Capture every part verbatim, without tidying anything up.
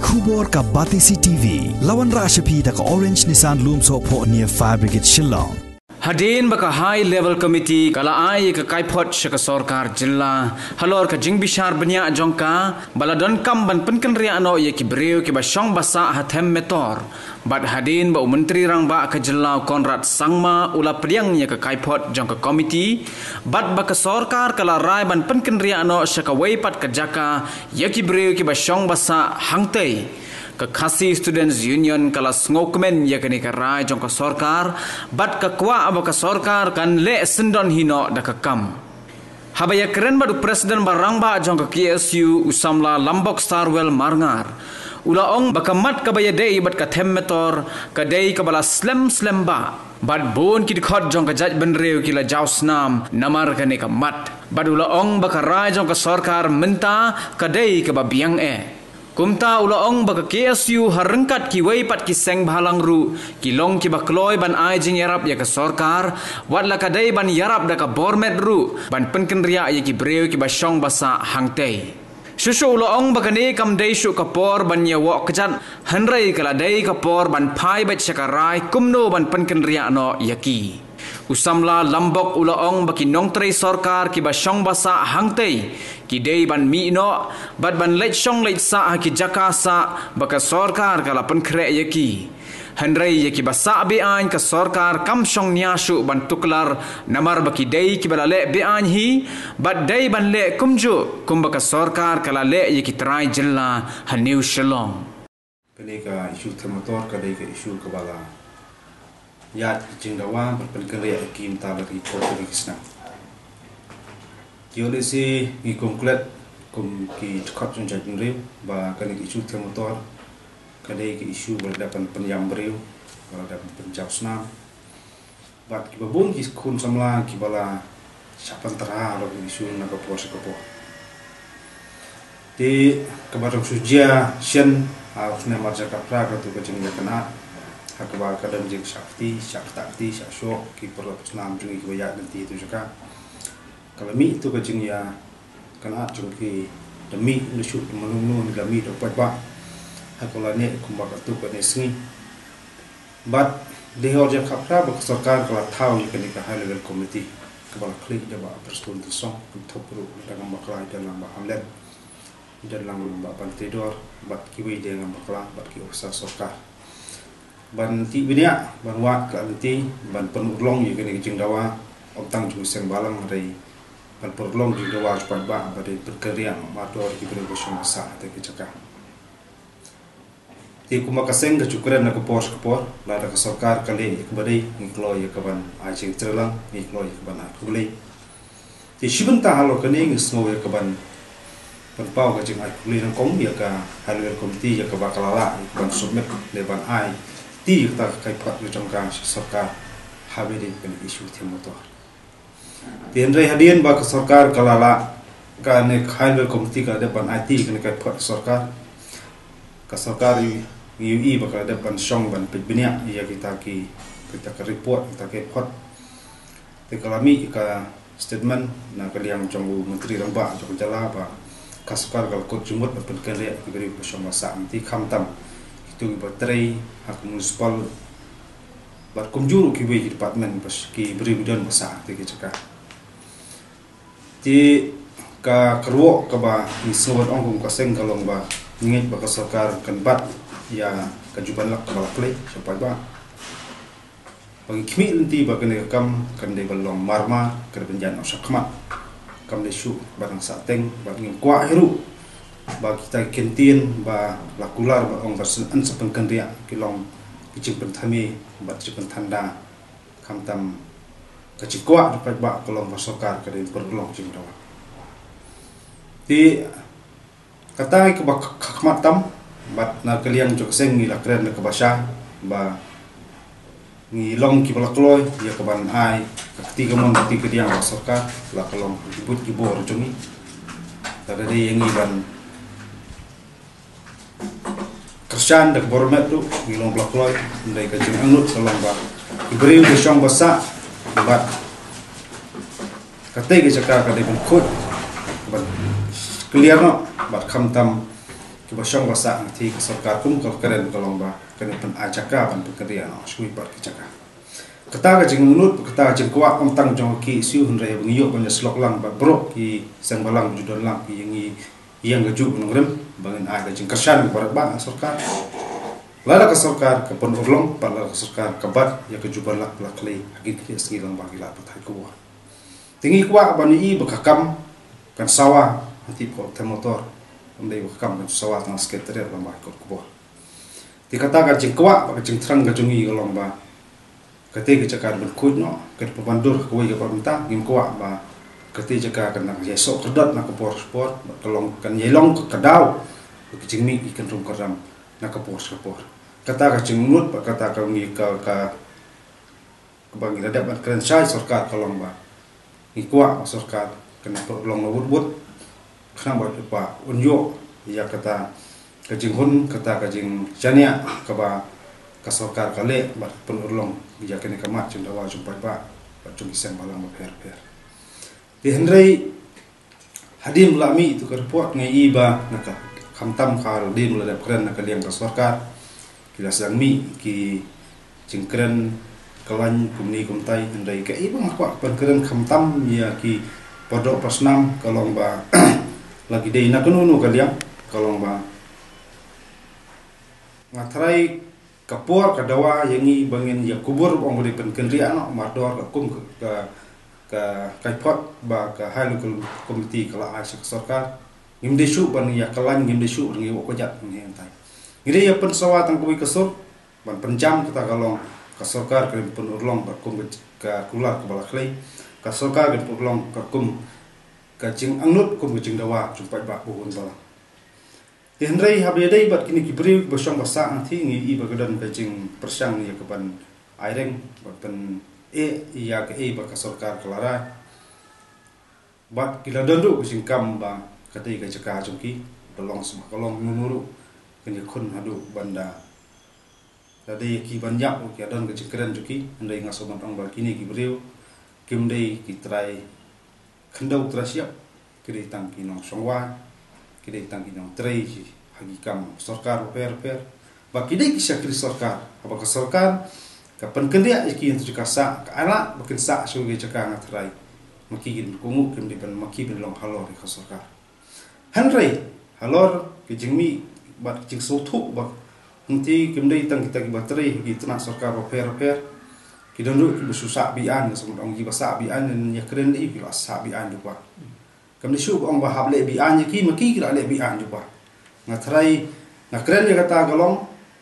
Khubor ka Batisi T V. Lawan Rashapi da ka Orange Nissan Loom so po near Fire Brigade Shillong. Hadin baka high level committee kala ai ka kaipot syaka sarkar jilla halor ka jing bishar banya jongka baladon kam ban penken ria ano ye ki breu ki basong basa hathem metor bad hadin ba menteri rang ba ka jilla Konrad Sangma ula priang ye ka kaipot jongka committee bad baka sarkar kala rai ban penken ria ano syaka weipat ka jaka ye ki breu ki basong basa hangtei ke Khasi Students Union kala ngokmen ya kini karai jong ka sarkar bat ka kwa aba ka sarkar kan le sendon hino da ka kam habaya keren badu presiden barang ba jong ka K S U usamla Lambok Starwell Marngar ula ong bakamat ka baya dei bat ka themmetor ka dei ka bala slem slem ba bat bon ki khot jong ka jaj benreu ki la jausnam namar ka ne ka mat bad ula ong bakarai jong ka sarkar menta ka dei ka ba biang e Kumta ulaong baka K S U harengkat ki weipat ki seng bahalang ru ki long ki bakloi ban ai jing yarap ya ka sarkar wat la kadai ban yarap da ka bormet ru ban penken ria ya ki breu ki basong basa hangtei susu ulaong baka ne kam dei su ka por ban ya wok kejat hanrei kala dei ka por ban pai bet sakarai kumno ban penken ria no yaki usamla Lambok ulaong baki nongtrei sarkar ki basong basa hangtei ki dei ban mi no bad ban lech song lech sa ki jakasa baka sarkar kala penkre yaki handrei yaki basa be an ka sarkar kam song nyasu ban tuklar namar baki dei ki bala le be an hi bad dei ban le kumju kum baka sarkar kala le yaki trai jilla haniu shalom kenika isu termotor ka dei ka isu ka bala ya jingdawa berpenkere kim ta bagi foto kisna Yo si ngi konkret kum ki khot jong jajing riu ba kani isu termotor kadai ki isu berdapan penyam riu berdapan penjausna bat ki babun ki kun samla ki bala sapan tera lo isu na ka po sa po di kabarong sujia sien harusnya marja kapra ka tu ka jing kana hakba kadam jing sakti sakti sakso ki perlu senam jing ki baya nanti itu juga kalau mi itu kajing ya kena jungki demi lusu menunggu demi dapat ba hakola ne kumbak tu kene singi bat dehor je khapra ba sarkar kala thau ni kene ka high level committee kebal klik de ba perstun tu song thopru dalam bakla dalam ba hamlet dalam ba pantidor bat kiwi dengan bakla bat ki usaha sarkar ban ti binia ban wat ka anti ban penulong ye kene jing dawa omtang jung seng balang rei ban perlong juga was pada pada berkarya mator ki berbosong masa te kecaka ti kuma kaseng ke cukuran nak pos kepor la da sarkar kali ikbadai ngklo ya kaban ajing trelang ngklo ya kaban akuli ti shibenta halo kani ngisno ya kaban penpau ka jing akuli nang kong ya ka halwer komiti ya ka bakalala ban submit leban ai ti ta kai pat ni jongkang sarkar habedi pen isu timotor Tiandrai hadian bak sarkar kalala ka ne khailwer komiti ka depan I T ka ne ka phat sarkar ka sarkar U I bak depan song ban pibnia ya kita ki kita ka report kita ke phat te kalami ka statement na kaliang jongbu menteri ramba jong jala ba ka sarkar kal kot jumut ban kale ki beri pasong masa anti khamtam itu baterai hak municipal bat kumjuru ki be department pas ki beri bidan masa te ki cakap ti ka kerwo ka ba ni sobat ong ka seng kalong ba ngit ba ka sarkar kan bat ya ka juban lak ka play sampai ba bagi kimi nanti ba kene kam kan de balong marma ka benjan osakma kam de shu barang sateng ba ngin kwa heru ba kita kentin ba lakular ba ong versen an sapen kan dia kilong kicing penthami ba cipen tanda kam tam kacikwa dapat ba kolong masokar ka din perlong jing dawa ti katai ke ba khakmatam bat na kaliang jok seng ni lakren ka basha ba ni long ki balakloi ya ka ban ai ka tiga mon ti ke diang masokar la kolong dibut ki bor jongi tada de yang iban kersan dak bormet tu ni long balakloi ndai ka jing anut kolong ba ibri ke song basa bat kate ke jaka ka de khut bat clear no bat kham tam kebasyong basa nanti ke sarkar kum kal keren kalong ba kena pen ajaka ban pekerjaan no sui par kecaka kata ka jing nut kata jing kuat om tang jong ki siu hun re bangiyok ban slok lang ba bro ki sang balang judon lang ki yang yang gaju ngrem bangin ada jing kersan barat ba sarkar lada ke sarkar ke pon urlong pala ke sarkar kabat ya ke juban lak lak lei agit ki sengilang ba gila patai ko tinggi kuat ban i bekakam kan sawah nanti ko motor andai wakam kan sawah tang sekretariat lamba ko ko dikatakan jing kuat ba jing terang gajungi ko lamba kate ke cakar berkud no ke pemandur ko ke perminta ngim kuat ba kate jaka kan nak yesok kedat nak por sport tolong kan yelong ke kadau ke jing mi ikan rum karam nak por sport kata ka jing mut ba kata ka ngi ka ka bang ada ban keren sai sarkar kolong ba ngi kuat sarkar kena tolong ngebut-but kena buat apa unjuk ya kata kajing hun kata kajing jania kaba kasarkar kale bat penulong ya kena kamat cendawa jumpai ba bacung iseng balang per-per di hendrai hadim lami itu kerpot ngai iba naka kamtam kal dim ladap keren naka liang kasarkar kila sang mi ki jingkren kalan kumni kumtai hendrai ka iba ngakwa keren kamtam ya ki podok pasnam kalong ba lagi dei nak nunu kaliang kalong ba ngatrai kapur kadawa yangi bangin ya kubur ong beri penkendrian no mardor ka kum ka ka kaipot ba ka halukul komiti kala asyik sarkar ngimde syu ban ya kalan ngimde syu ngi ko jat ngi entai ngide ya pen sawat ang kuwi kesur ban penjam kita kalong ka sarkar ka pen urlong ba kum ka kular ka balaklei ka sarkar ka urlong ka kum kacing angnut kum kacing dawa jumpai ba buhun bala hendrai habedai bat kini kibri bosong basa anti ngi iba gadan kacing persang ya keban aireng ban e ya ke e ba ka sarkar kelara bat kila dandu kacing kam ba katai ka caka jungki dolong sama kolong nunuru kini kun hadu banda tadi ki banyak ki adan kacing keren juki hendai ngasoman ong ba kini kibri kimdei kitrai kendau terasiap kiri tangki nong songwa kiri tangki nong trei hagi kam sarkar per per baki dei kisah kiri sarkar apa ka sarkar kapan kendia iki untuk kasa ka ala bakin sa suge caka ngatrai maki gin kungu kim di ban maki bin long halor ka sarkar hanrei halor ki jingmi bat jing sotu ba nanti kim dei tang kita ki batrei ki tnak sarkar per per kita dulu kita susah bian semua orang kita susah bian dan ya keren ni kita susah bian juga. Kami syuk orang bahab le bian je ki maki kita le bian juga. Ngatrai nak keren ya kata galong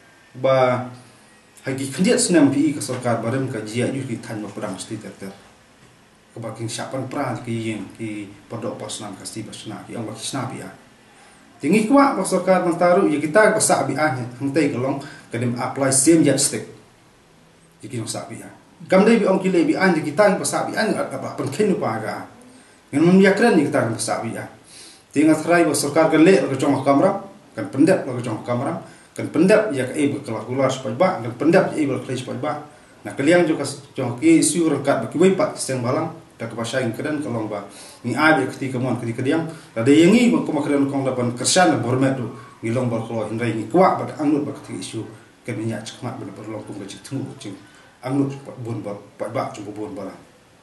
ba hagi kendiat senam pi ke sarkar barem ka jia ju ki tan perang mesti ter-ter. Kebaking siapan peran ki yang ki podok pasnam kasti basna ki orang baki sna bian. Tinggi kuat ba sarkar mantaru ya kita susah bian hentai galong kadem apply same jet stick. Jadi nong sabian. Kam dei bi ong kile bi an kita pa sabian apa penken pa ga. Ngan mun yakran ni kita pa sabian. Tinga thrai ba sarkar kan le ka jong kamera kan pendap ka jong kamera kan pendap ya ka e ba keluar supaya ba kan pendap e ba klei supaya ba. Nah kalian juga jong ki siu rangkat ba ki wei pat seng balang da ka pasai keren kalong ba. Ni ade ketika mon ketika diam da de yangi ba ko makran kong da ban kersan bormet tu ngilong bar klo hindai ni kwa ba angut ba ketika isu kan minyak cekmat benar berlong kum gajik temu cing angut bun ba ba cu bun bala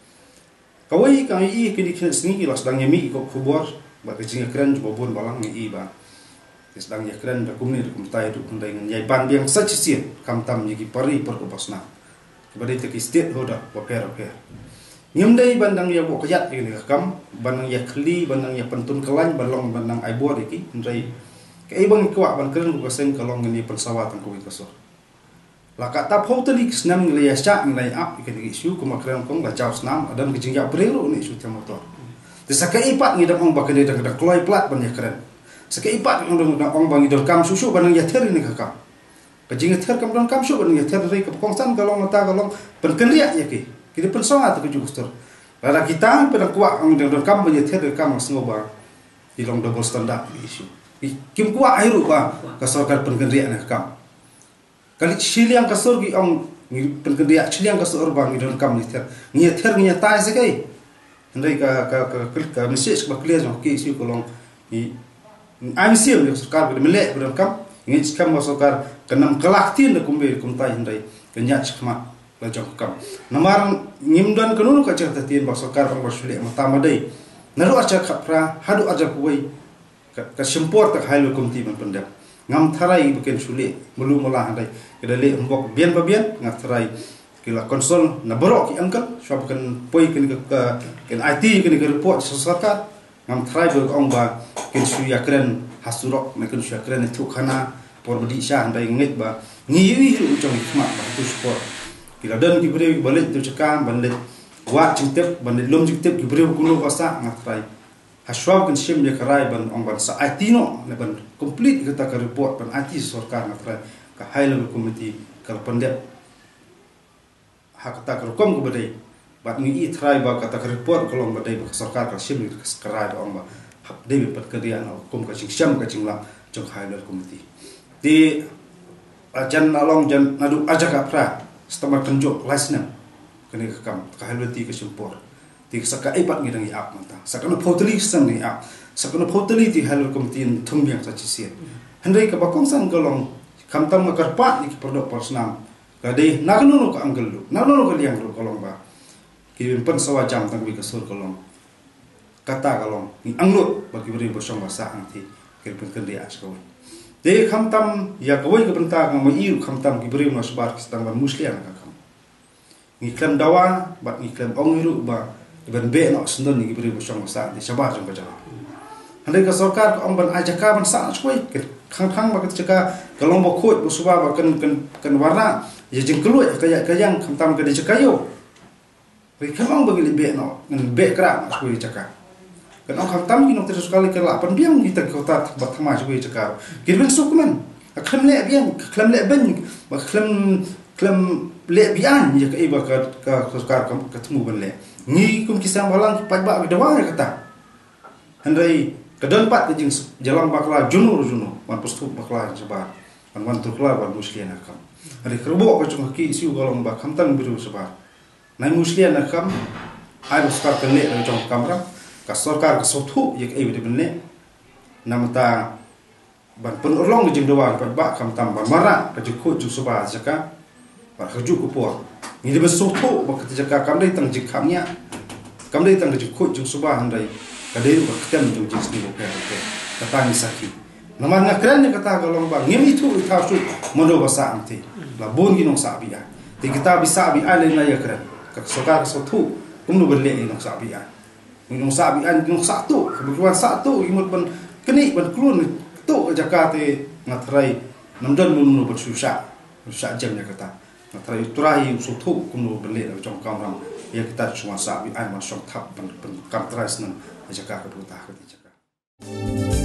kawai kami i kini kini sengi las dang yami ko kubor ba gajing keren cu bun balang ni i ba sedang ya keren da kumni da kumtai du kundai ngan yai ban biang sac sien kam tam yigi pari per ko basna kebadai te ki state hoda ba per per nyemdai bandang ya bo kayat ini kam bandang ya kli bandang ya pentun kelan balong bandang ai bo iki ndai kai bang kwa ban keren ko seng kalong ni pensawatan ko ikasor la ka tap hoteli snam ngi ya cha ngai ap ikan isu ko makran kong la chaw snam adan ki jingya brero ni isu te motor de sakai ipat ngi dang ba kene dang da kloi plat ban ya keren sakai ipat ngi dang ong bang idol kam susu ban ya ter ni ka kam ka jing ter kam dang kam su ban ya ter ri ka kong san kalong mata kalong pen kenria ya ki ki de pensawat ko jugustor la kita pen kwa ang dang kam ban ya ter kam sngoba ilong double standard isu kim kuat air ba kasarkar penkendrian kam kali ciliang kasur gi ong penkendrian ciliang kasur bang di dalam kam ni ter ni ter ni tai sekai ndai ka ka ka ka message ba clear no ki si kolong ni ai siam ya sarkar be mele be kam ngi kam ma sarkar kanam kalaktin na kumbe kum tai hindai kenya chkma la jong kam namar ngimdan kanunu ka certa tin ba sarkar ba sule mata madai naru acha khapra hadu aja kuwai ka sempor tak hailo kum ti man pendap ngam tharai bukan sule mulu mula handai kedale mbok bian ba bian ngam tharai kila konsol na borok ki angkat swab kan poi kan ka kan I T kan ka report sarkar ngam tharai be ong ba kin suya kren hasurok me kan suya kren tu khana por badi sha handai ngit ba ngiwi ru jong khma ba tu sport kila dan ki bre balik tu cakam balik wa cintep balik lom cintep ki bre kuno basa ngam tharai haswab kan sim ya karai ban ong ban sa I T no ne ban complete kita ka report ban I T sarkar ngam tharai ka high level committee kal pandep hak tak rekom ke badai bat ngi i try ba kata report kolong badai ba sarkar ka sim ka skrai ba ong ba hak dei pat kerian kom ka sing syam ka jingla jong high level committee di ajan along jan nadu ajak apra stamar kanjok lasna kene ka kam ka high level ti ka simpor ti saka ipat ngi dangi ap manta sakana photoli sang ngi ap sakana photoli ti high level committee thum yang sa chisian handai ka ba kong sang kolong kam tam ka karpat ni ki perdok persnam kadai nagnu ka angkel lu nagnu ka liang lu kolong ba ki pen sawa jam tang bi ka sur kolong kata kolong ni anglut ba ki beri bersong basa angti ki pen kan dia asko de kham tam ya kawai ka benta ka ma iu kham tam ki beri no sbar ki stang ban muslian ka kham ni klam dawa ba ni klam ong iru ba ben be no sndon ni ki beri bersong basa di sabar jong ba jala handai ka sarkar ka ong ban ajaka ban sa choi khang khang ba ka chaka kalong ba khot bu suba ba kan kan kan warna ya jeng keluar kaya kayang kamtam ke dicak kayo. Ri kamang bagi lebih no, ngan be krak aku dicakap. Kan orang kamtam kini terus sekali ke lapan biang kita kota bertema aku dicakap. Kita sukuman, aklam le biang, aklam le ben, aklam aklam le biang ya ke iba ke ke sukar ketemu ben le. Ni kum kisah malang pajak kedewa kata. Hendai kedon pat ke jeng jalan bakla junur junur, wan postu bakla sebar, wan wan tukla wan muslian akam. Hari kerbau kacung kaki siu golong ba kamtang biru sebar. Nai muslian nakam ai buskar kene kacung kamera ka sarkar ka sotu yak ai de benne namata ban penolong jeng doa ka ba kamtam ban mara ka jukut ju sebar jaka ba khaju ku po ni de sotu ba ka jaka kam dai tang jik khamnya kam dai tang jukut ju sebar handai ka dai ba kem ju jis ni bo pe ka ta ni saki namar ngakran ni kata golong ba ngem itu ta su mondo basa amti la bon gi nong sabia ti kita bisa bi ale na yakran ka sokar so thu kum no belle nong sabia nong sabia nong satu kebutuhan satu imut ban keni ban klun tu jakate ngatrai namdan mun no bersusah susah jam ya kata ngatrai turai so thu kum no belle na jong kam ram ya kita cuma sabia ai ma sok thap ban kam trais nan jakaka buta ka jakaka